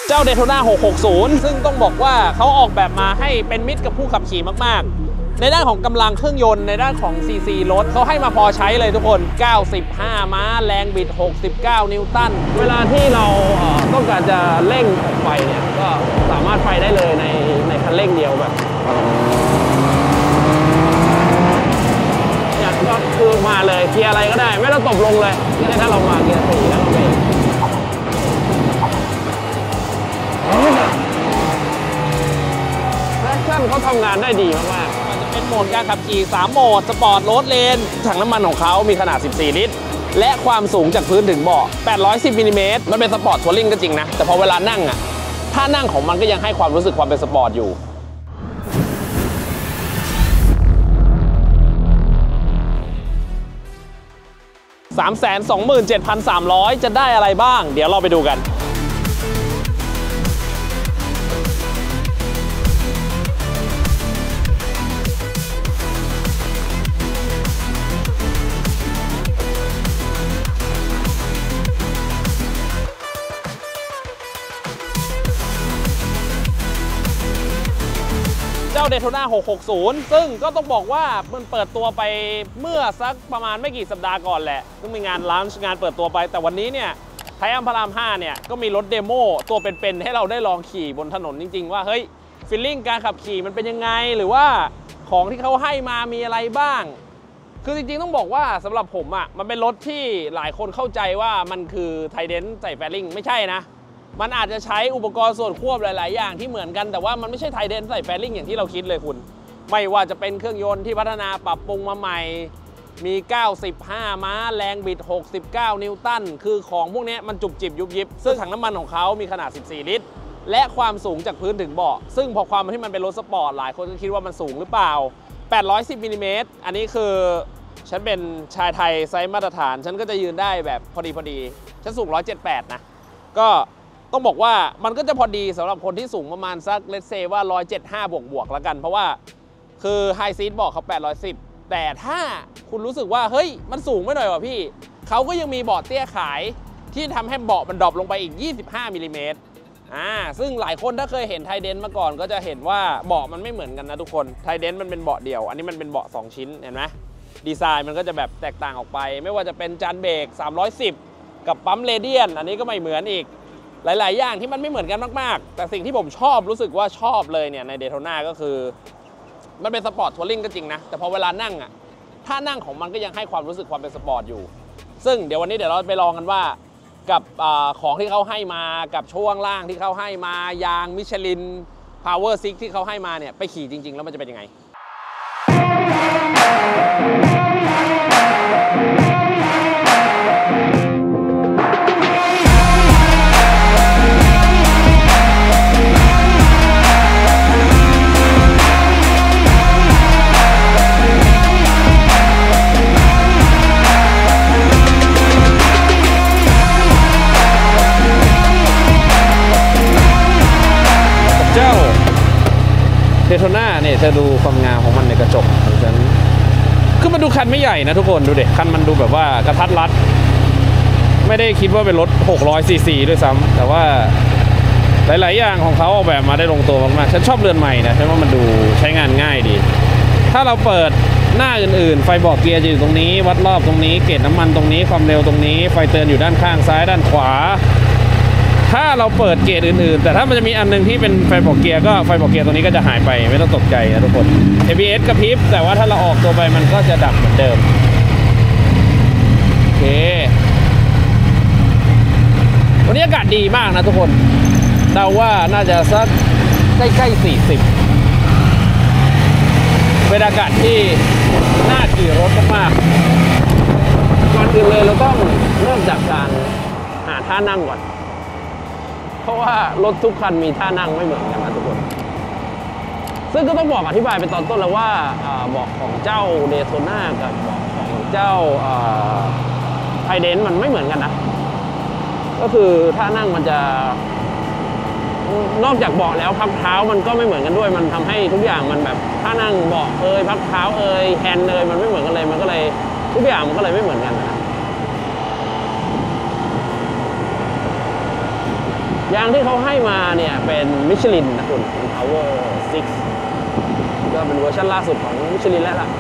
เจ้า Daytona 660 ซึ่งต้องบอกว่าเขาออกแบบมาให้เป็นมิตรกับผู้ขับขี่มากๆในด้านของกำลังเครื่องยนต์ในด้านของ CC รถเขาให้มาพอใช้เลยทุกคน95ม้าแรงบิด69นิวตันเวลาที่เราต้องการจะเร่งออกไปเนี่ยก็สามารถไปได้เลยในคันเร่งเดียวแบบเนี่ยก็คือมาเลยเกียร์อะไรก็ได้ไม่ต้องตบลงเลยนี่ถ้าเรามาเกียร์4แล้วเราเบรกแอคชั่นเขาทำงานได้ดีมากๆมันจะเป็นโหมดการขับขี่3โหมดสปอร์ตโรดเลนถังน้ำมันของเขามีขนาด14ลิตรและความสูงจากพื้นถึงเบาะ810มิลลิเมตรมันเป็นสปอร์ตทัวริงก็จริงนะแต่พอเวลานั่งอ่ะท่านั่งของมันก็ยังให้ความรู้สึกความเป็นสปอร์ตอยู่327,300 จะได้อะไรบ้างเดี๋ยวเราไปดูกันเจ้า Daytona 660 ซึ่งก็ต้องบอกว่ามันเปิดตัวไปเมื่อสักประมาณไม่กี่สัปดาห์ก่อนแหละซึ่งมีงานลันช์งานเปิดตัวไปแต่วันนี้เนี่ยไทอัมพระราม 5เนี่ยก็มีรถเดโมตัวเป็นๆให้เราได้ลองขี่บนถนนจริงๆว่าเฮ้ยฟีลลิ่งการขับขี่มันเป็นยังไงหรือว่าของที่เขาให้มามีอะไรบ้างคือจริงๆต้องบอกว่าสำหรับผมอ่ะมันเป็นรถที่หลายคนเข้าใจว่ามันคือไทเดนใส่แฟลิ่งไม่ใช่นะมันอาจจะใช้อุปกรณ์ส่วนควบหลายๆอย่างที่เหมือนกันแต่ว่ามันไม่ใช่ไทเดนใส่แฟลิ่งอย่างที่เราคิดเลยคุณไม่ว่าจะเป็นเครื่องยนต์ที่พัฒนาปรับปรุงมาใหม่มี95ม้าแรงบิด69นิวตันคือของพวกนี้มันจุบจิบยุบยิบซึ่งถังน้ำมันของเขามีขนาด14ลิตรและความสูงจากพื้นถึงเบาะซึ่งพอความที่มันเป็นรถสปอร์ตหลายคนก็คิดว่ามันสูงหรือเปล่า810มิลลิเมตรอันนี้คือฉันเป็นชายไทยไซส์มาตรฐานฉันก็จะยืนได้แบบพอดีฉันสูง178นะก็ต้องบอกว่ามันก็จะพอดีสำหรับคนที่สูงประมาณสักเลทเซว่า175บวกแล้วกันเพราะว่าคือไฮซีทบอกเขา810แต่ถ้าคุณรู้สึกว่าเฮ้ยมันสูงไม่หน่อยว่ะพี่เขาก็ยังมีเบาะเตี้ยขายที่ทำให้เบาะมันดรอปลงไปอีก25มิลลิเมตรซึ่งหลายคนถ้าเคยเห็นไทเดนมาก่อนก็จะเห็นว่าเบาะมันไม่เหมือนกันนะทุกคนไทเดนมันเป็นเบาะเดียวอันนี้มันเป็นเบาะ2ชิ้นเห็นไหมดีไซน์มันก็จะแบบแตกต่างออกไปไม่ว่าจะเป็นจานเบรก310กับปั๊มเรเดียนอันนี้ก็ไม่เหมือนอีกหลายๆอย่างที่มันไม่เหมือนกันมากๆแต่สิ่งที่ผมชอบรู้สึกว่าชอบเลยเนี่ยใน Daytona ก็คือมันเป็นสปอร์ตทัวริงก็จริงนะแต่พอเวลานั่งอ่ะท่านั่งของมันก็ยังให้ความรู้สึกความเป็นสปอร์ตอยู่ซึ่งเดี๋ยววันนี้เดี๋ยวเราไปลองกันว่ากับของที่เขาให้มากับช่วงล่างที่เขาให้มายางมิชลิน Power 6ที่เขาให้มาเนี่ยไปขี่จริงๆแล้วมันจะเป็นยังไงDaytona เนี่ยจะดูความงามของมันในกระจกของฉันคือมันดูคันไม่ใหญ่นะทุกคนดูเด็กคันมันดูแบบว่ากระทัดรัดไม่ได้คิดว่าเป็นรถ600ซีซีด้วยซ้ำแต่ว่าหลายๆอย่างของเขาออกแบบมาได้ลงตัวมากๆฉันชอบเรือนใหม่นะฉันว่ามันดูใช้งานง่ายดีถ้าเราเปิดหน้าอื่นๆไฟบอกเกียร์จะอยู่ตรงนี้วัดรอบตรงนี้เกจน้ำมันตรงนี้ความเร็วตรงนี้ไฟเตือนอยู่ด้านข้างซ้ายด้านขวาถ้าเราเปิดเกียร์อื่นๆแต่ถ้ามันจะมีอันนึงที่เป็นไฟบอกเกียร์ก็ไฟบอกเกียร์ตัวนี้ก็จะหายไปไม่ต้องตกใจนะทุกคน ABS กระพริบแต่ว่าถ้าเราออกตัวไปมันก็จะดับเหมือนเดิมโอเควันนี้อากาศดีมากนะทุกคนเดาว่าน่าจะสักใกล้ๆ40เป็นอากาศที่น่าขี่รถมากๆก่อนอื่นเลยเราต้องเริ่มจากการหาท่านั่งก่อนเพราะว่ารถทุกคันมีท่านั่งไม่เหมือนกันนะทุกคนซึ่งก็ต้องบอกอธิบายไปตอนต้นแล้วว่าเบาะของเจ้า Daytona กับเบาะของเจ้าไทเดนมันไม่เหมือนกันนะก็คือท่านั่งมันจะนอกจากเบาะแล้วพักเท้ามันก็ไม่เหมือนกันด้วยมันทำให้ทุกอย่างมันแบบท่านั่งเบาะพักเท้าแฮนด์มันไม่เหมือนกันเลยมันก็เลยทุกอย่างมันก็เลยไม่เหมือนกันนะยางที่เขาให้มาเนี่ยเป็นมิชลินนะคุณเป็น Power 6ก็เป็นเวอร์ชันล่าสุดของมิชลินแล้วล่ะ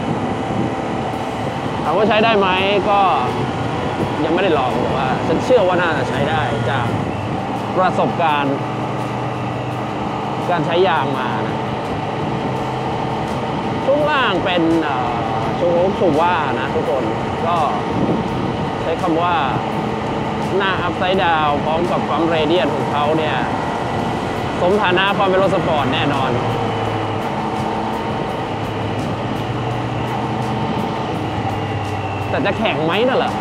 ถามว่าใช้ได้ไหมก็ยังไม่ได้ลองแต่ว่าฉันเชื่อว่าน่าจะใช้ได้จากประสบการณ์การใช้ยางมานะช่วงล่างเป็นโชคชูว่านะทุกคนก็ใช้คำว่าหน้าอัพไซด์ดาวพร้อมกับปั๊มเรเดียนของเขาเนี่ยสมฐานะความเป็นรถสปอร์ตแน่นอนแต่จะแข็งไหมน่ะเหรอ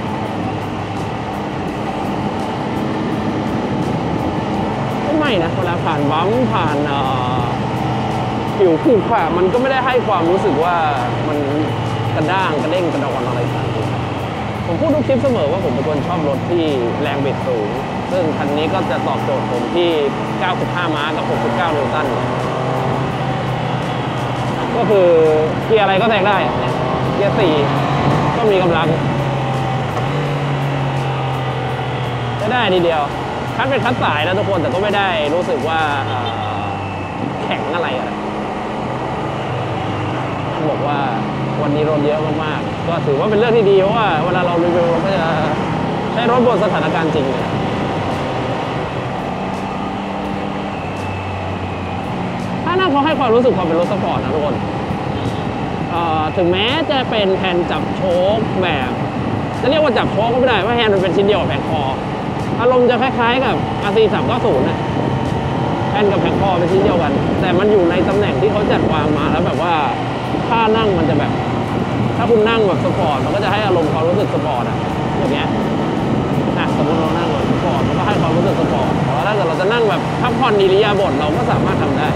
ไม่นะเวลาผ่านบัมป์ผ่านผิวขูดขามันก็ไม่ได้ให้ความรู้สึกว่ามันกระด้างกระเด้งกระดอนอะไรต่างๆผมพูดทุกคลิปเสมอว่าผมเป็นคนชอบรถที่แรงบิดสูงซึ่งคันนี้ก็จะตอบโจทย์ผมที่95ม้ากับ69นิวตันก็คือเกียร์อะไรก็แทงได้เกียร์4ก็มีกำลังได้ทีเดียวคันเป็นคันสายนะทุกคนแต่ก็ไม่ได้รู้สึกว่าแข็งอะไรบอกว่าวันนี้รถเยอะมากๆก็ถือว่าเป็นเรื่องที่ดีเพราะว่าเวลาเรารีวิวเราก็จะใช้รถบนสถานการณ์จริงเลยถ้านั่งเขาให้ความรู้สึกความเป็นรถสปอร์ตนะทุกคนถึงแม้จะเป็นแฮนด์จับโชคแบบจะเรียกว่าจับโชคก็ไม่ได้เพราะแฮนด์มันเป็นชิ้นเดียวกับแผงคออารมณ์จะคล้ายๆกับ RC390 นะแฮนด์กับแผงคอเป็นชิ้นเดียวกันแต่มันอยู่ในตำแหน่งที่เขาจัดวางมาแล้วแบบว่าถ้านั่งมันจะแบบถ้าคุณนั่งแบบสปอร์ตมันก็จะให้อารมณ์ความรู้สึกสปอร์ตอะอย่างเงี้ยสมมติเรานั่งแบบสปอร์ตมันก็ให้ความรู้สึกสปอร์ตแต่ว่าถ้าเกิดเราจะนั่งแบบพักผ่อนอิริยาบถเราก็สามารถทำได้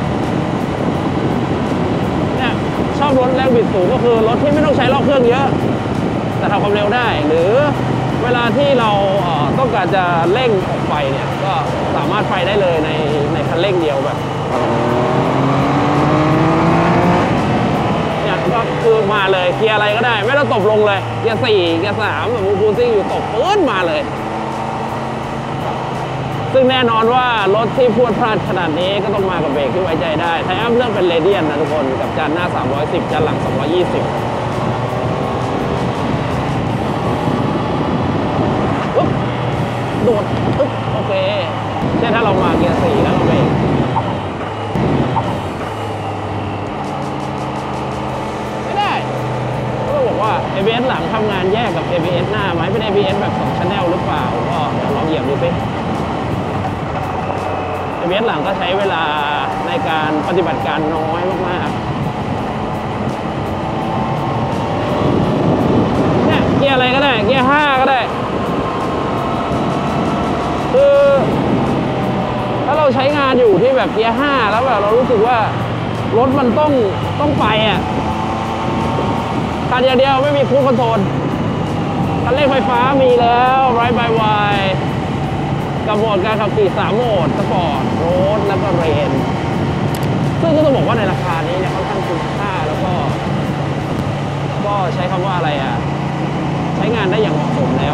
เนี่ยชอบรถแรงบิดสูงก็คือรถที่ไม่ต้องใช้รอบเครื่องเยอะแต่ทำความเร็วได้หรือเวลาที่เราต้องการจะเร่งออกไฟเนี่ยก็สามารถไฟได้เลยในคันเร่งเดียวแบบเนี่ยก็คือมาเลยเกียร์อะไรก็ได้ไม่ต้องตบลงเลยเกียร์4เกียร์3แบบมูฟูซิ่งอยู่ตบปื้นมาเลยซึ่งแน่นอนว่ารถที่พรวดพลาดขนาดนี้ก็ต้องมากับเบรกที่ไว้ใจได้ไทอัมเลือกเป็นเรเดียนนะทุกคนกับจานหน้า310จานหลัง220โดดโอเคเช่นถ้าเรามาเกียร์4แล้วเราเบรกไม่ได้ก็บอกว่า ABS หลังทำงานแยกกับ ABS หน้าไหมเป็น ABS แบบ2 Channel หรือเปล่าก็เดี๋ยวลองเหยียบดูสิ ABS หลังก็ใช้เวลาในการปฏิบัติการน้อยมากๆเนี่ยเกียร์อะไรก็ได้เกียร์5ก็ได้คือถ้าเราใช้งานอยู่ที่แบบเกียร์5แล้วแบบเรารู้สึกว่ารถมันต้องไปคันอย่างเดียวไม่มีครูซคอนโทรลคันเร่งไฟฟ้ามีแล้วไรท์บายไวกับโหมดการขับขี่3โหมดสปอร์ตโรดแล้วก็เรนซึ่งก็ต้องบอกว่าในราคานี้เนี่ยค่อนข้างคุ้มค่าแล้วก็ใช้คำว่าอะไรใช้งานได้อย่างเหมาะสมแล้ว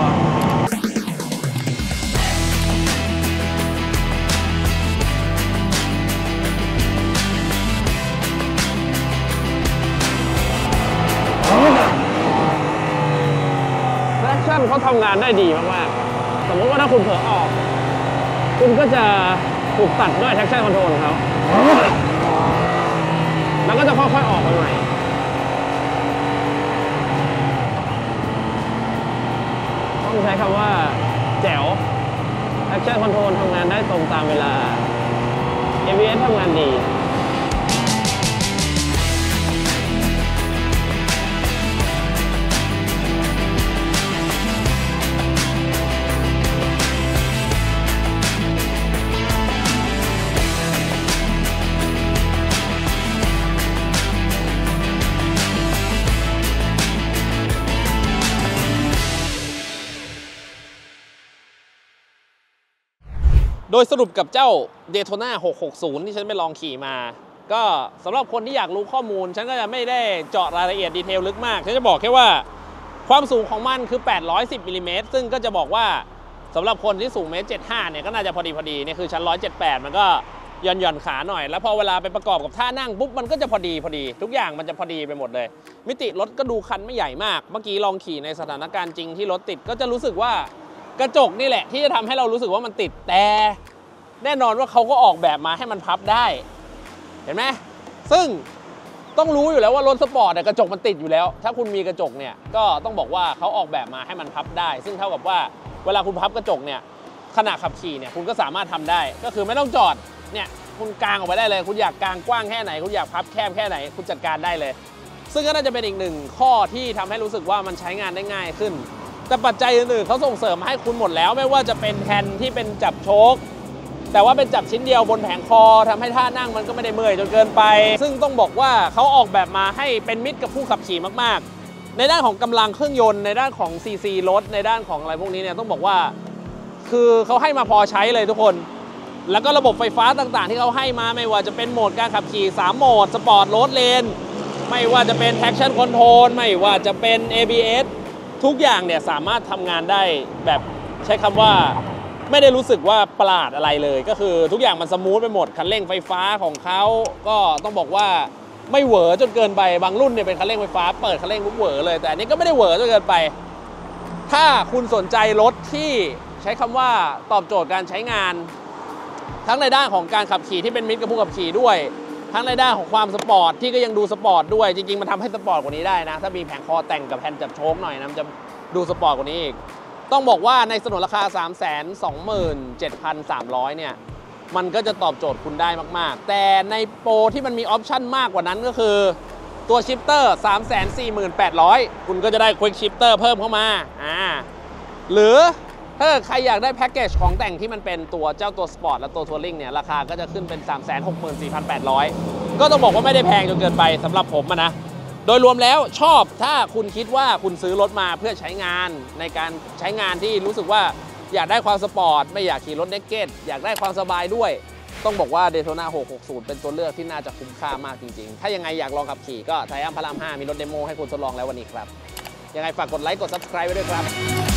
เขาทำงานได้ดีมากๆสมมติว่าถ้าคุณเผลอออกคุณก็จะถูกตัดด้วย traction control ของเขาแล้วก็จะค่อยๆออกไปใหม่ต้องใช้คำว่าแจ๋ว traction control ทำงานได้ตรงตามเวลา ABS ทำงานดีโดยสรุปกับเจ้า Daytona 660 ที่ฉันไปลองขี่มาก็สำหรับคนที่อยากรู้ข้อมูลฉันก็จะไม่ได้เจาะรายละเอียดดีเทลลึกมากฉันจะบอกแค่ว่าความสูงของมันคือ810มิลลิเมตรซึ่งก็จะบอกว่าสำหรับคนที่สูง1.75 เนี่ยก็น่าจะพอดีเนี่ยคือชั้น178มันก็หย่อนขาหน่อยแล้วพอเวลาไปประกอบกับท่านั่งปุ๊บมันก็จะพอดีทุกอย่างมันจะพอดีไปหมดเลยมิติรถก็ดูคันไม่ใหญ่มากเมื่อกี้ลองขี่ในสถานการณ์จริงที่รถติดก็จะรู้สึกว่ากระจกนี่แหละที่จะทำให้เรารู้สึกว่ามันติดแต่แน่นอนว่าเขาก็ออกแบบมาให้มันพับได้เห็นไหมซึ่งต้องรู้อยู่แล้วว่ารถสปอร์ตกระจกมันติดอยู่แล้วถ้าคุณมีกระจกเนี่ยก็ต้องบอกว่าเขาออกแบบมาให้มันพับได้ซึ่งเท่ากับว่าเวลาคุณพับกระจกเนี่ยขณะขับขี่เนี่ยคุณก็สามารถทำได้ก็คือไม่ต้องจอดเนี่ยคุณกางออกไปได้เลยคุณอยากกางกว้างแค่ไหนคุณอยากพับแคบแค่ไหนคุณจัดการได้เลยซึ่งก็น่าจะเป็นอีกหนึ่งข้อที่ทำให้รู้สึกว่ามันใช้งานได้ง่ายขึ้นแต่ปัจจัยอื่นๆเขาส่งเสริมให้คุณหมดแล้วไม่ว่าจะเป็นแฮนด์ที่เป็นจับโชคแต่ว่าเป็นจับชิ้นเดียวบนแผงคอทำให้ท่านั่งมันก็ไม่ได้เมื่อยจนเกินไปซึ่งต้องบอกว่าเขาออกแบบมาให้เป็นมิตรกับผู้ขับขี่มากๆในด้านของกำลังเครื่องยนต์ในด้านของซีซีรถในด้านของอะไรพวกนี้เนี่ยต้องบอกว่าคือเขาให้มาพอใช้เลยทุกคนแล้วก็ระบบไฟฟ้าต่างๆที่เขาให้มาไม่ว่าจะเป็นโหมดการขับขี่3โหมดสปอร์ตโรดเลนไม่ว่าจะเป็น traction control ไม่ว่าจะเป็น ABS ทุกอย่างเนี่ยสามารถทำงานได้แบบใช้คำว่าไม่ได้รู้สึกว่าประหลาดอะไรเลยก็คือทุกอย่างมันสมูทไปหมดคันเร่งไฟฟ้าของเขาก็ต้องบอกว่าไม่เหวอจนเกินไปบางรุ่นเนี่ยเป็นคันเร่งไฟฟ้าเปิดคันเร่งปุ๊บเหวอเลยแต่อันนี้ก็ไม่ได้เหวอจนเกินไปถ้าคุณสนใจรถที่ใช้คำว่าตอบโจทย์การใช้งานทั้งในด้านของการขับขี่ที่เป็นมิตรกับผู้ขับขี่ด้วยทั้งในด้านของความสปอร์ตที่ก็ยังดูสปอร์ตด้วยจริงๆมันทำให้สปอร์ตกว่านี้ได้นะถ้ามีแผงคอแต่งกับแฮนด์จับโชคหน่อยนะมันจะดูสปอร์ตกว่านี้อีกต้องบอกว่าในสนนราคา 327,300 เนี่ยมันก็จะตอบโจทย์คุณได้มากๆแต่ในโปรที่มันมีออปชั่นมากกว่านั้นก็คือตัวชิปเตอร์ 348,000 คุณก็จะได้ควิกชิปเตอร์เพิ่มเข้ามาหรือถ้าใครอยากได้แพ็กเกจของแต่งที่มันเป็นตัวเจ้าตัวสปอร์ตและตัวทัวริงเนี่ยราคาก็จะขึ้นเป็น 364,800 ก็ต้องบอกว่าไม่ได้แพงจนเกินไปสำหรับผมนะโดยรวมแล้วชอบถ้าคุณคิดว่าคุณซื้อรถมาเพื่อใช้งานในการใช้งานที่รู้สึกว่าอยากได้ความสปอร์ตไม่อยากขี่รถเนกเก็ตอยากได้ความสบายด้วยต้องบอกว่า Daytona 660 เป็นตัวเลือกที่น่าจะคุ้มค่ามากจริงๆถ้ายังไงอยากลองขับขี่ก็ไทอัมพระราม 5มีรถเดโมให้คุณทดลองแล้ววันนี้ครับยังไงฝากกดไลค์กด Subscribe ไว้ด้วยครับ